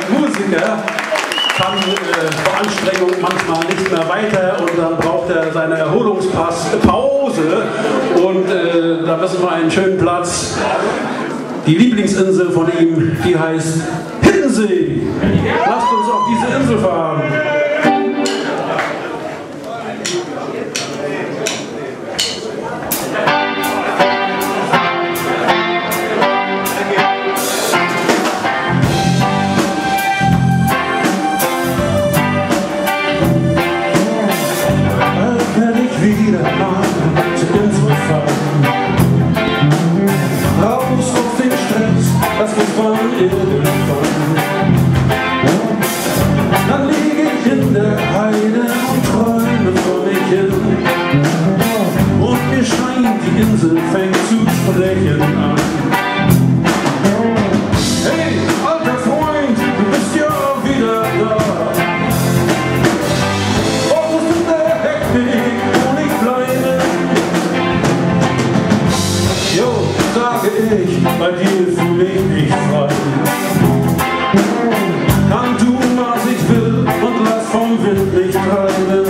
Musiker kann vor Anstrengung manchmal nicht mehr weiter und dann braucht er seine Erholungspause und da müssen wir einen schönen Platz. Die Lieblingsinsel von ihm, die heißt Hiddensee. Lasst uns auf diese Insel fahren. Wieder mal zur Insel fahren, raus auf den Stress, das muss man irgendwann. Dann liege ich in der Heide und träume vor mich hin, und mir scheint, die Insel fängt zu sprechen an. Hey, alter Freund, du bist ja wieder da. Sage ich, bei dir fühle ich mich frei. Kann tun, was ich will und lass vom Wind mich treiben.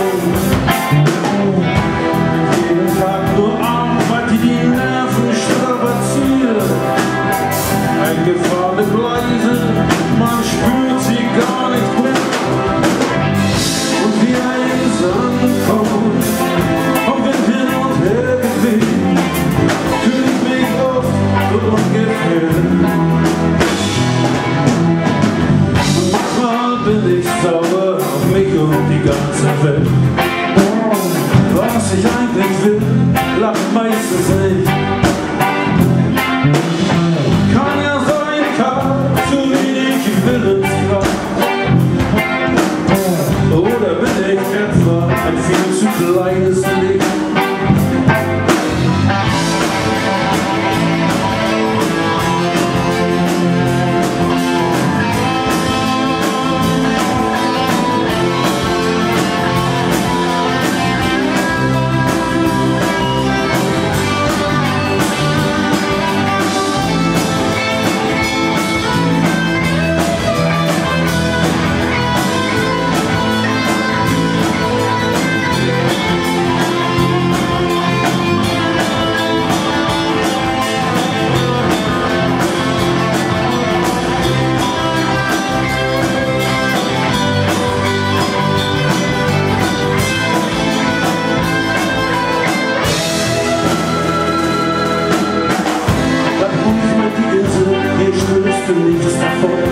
Jeden Tag nur Arbeit, die die Nerven strapaziert. Eingefahrene Gleise, man spürt sie gar nicht mehr. Und wie ein Sand kommt, vom Wind hin und her bewegt, ungefähr. Und manchmal bin ich sauer auf mich und die ganze Welt. Was ich eigentlich will, lacht meistens nicht. Kann ja sein, ich hab zu wenig Willenskraft. Oder bin ich etwa ein viel zu kleines Licht? Nichts davon.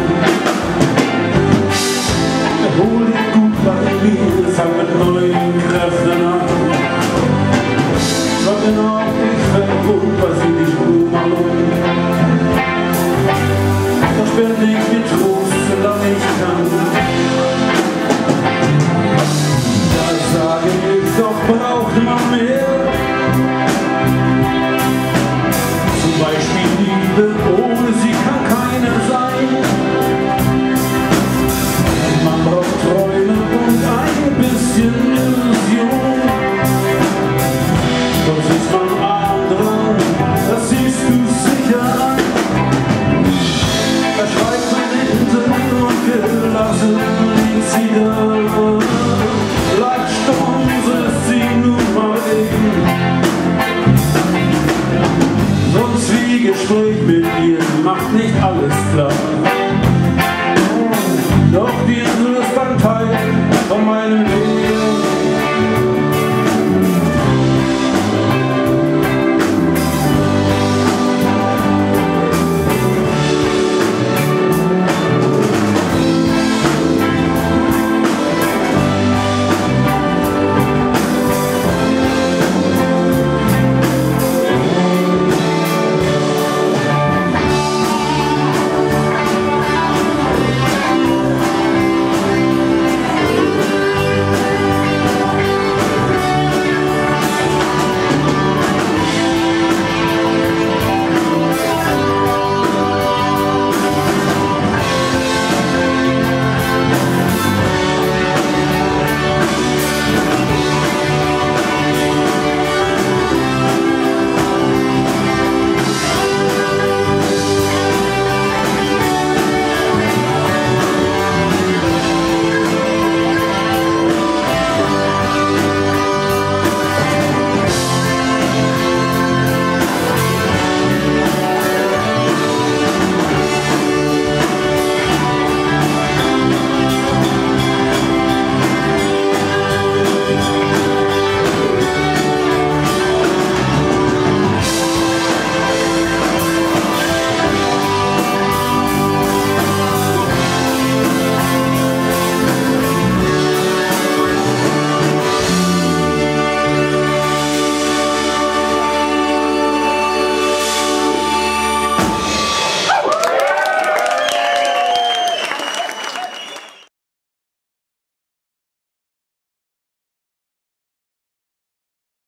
Erhol dich gut bei mir, fang mit neuen Kräften an. Schau genau, ich verrückt, was ich nicht gut mache. Doch spende ich mir Trost, solange ich kann. Da sage ich, doch braucht man mehr. Zum Beispiel Liebe, ohne sie kann keine sein. Man braucht Träume und ein bisschen Illusion. Sonst ist man arm dran, das siehst du sicher an. Da schreibt meine Insel und gelassen liegt sie da. Leicht stumm, so ist sie nun mal eben. Sonst wie Gespräch mit ihr macht nicht alles klar. Doch die Insel ist ein Teil von meinem